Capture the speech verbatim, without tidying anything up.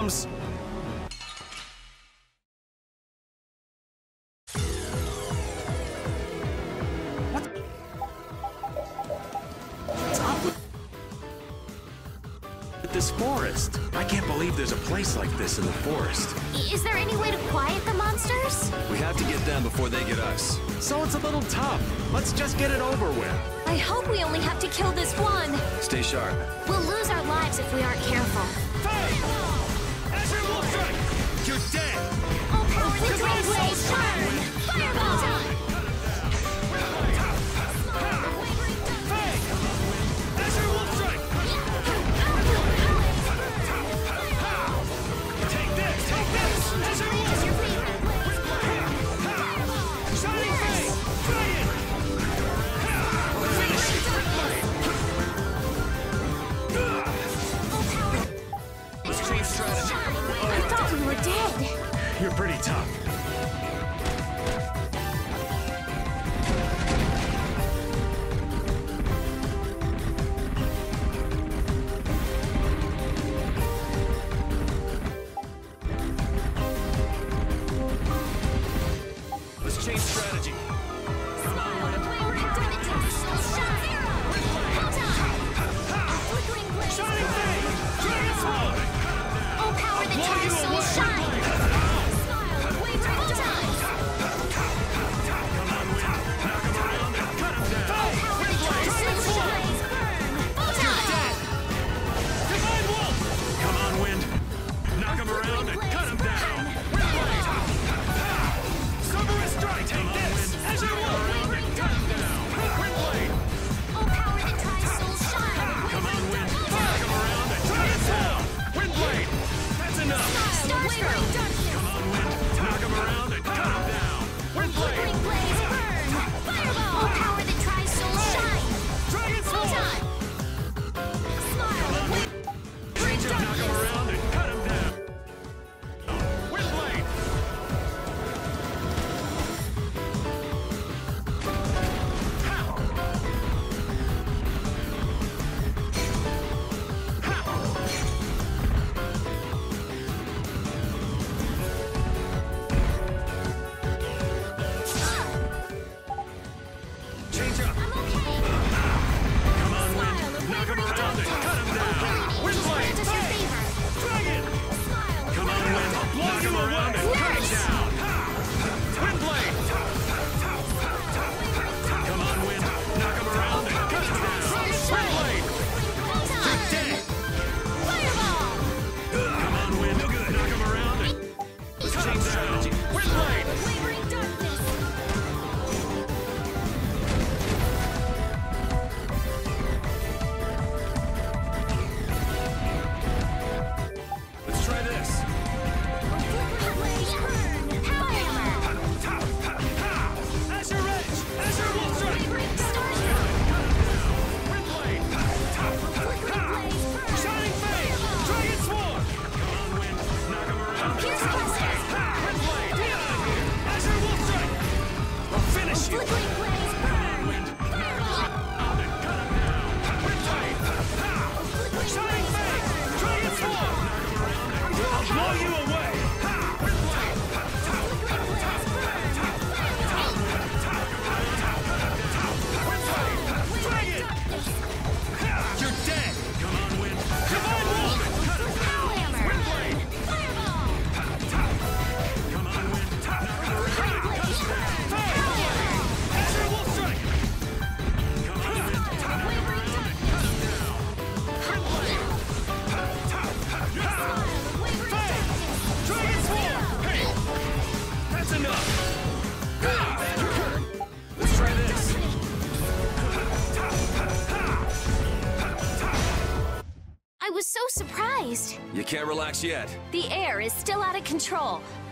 This forest. I can't believe there's a place like this in the forest. Is there any way to quiet the monsters? We have to get them before they get us. So it's a little tough. Let's just get it over with. I hope we only have to kill this one. Stay sharp. We'll lose our lives if we aren't careful. You're dead! All power to Green Blaze, turn! Fireball! You're pretty tough. Let's change strategy. All power the Time Soul shine! I was so surprised. You can't relax yet. The air is still out of control.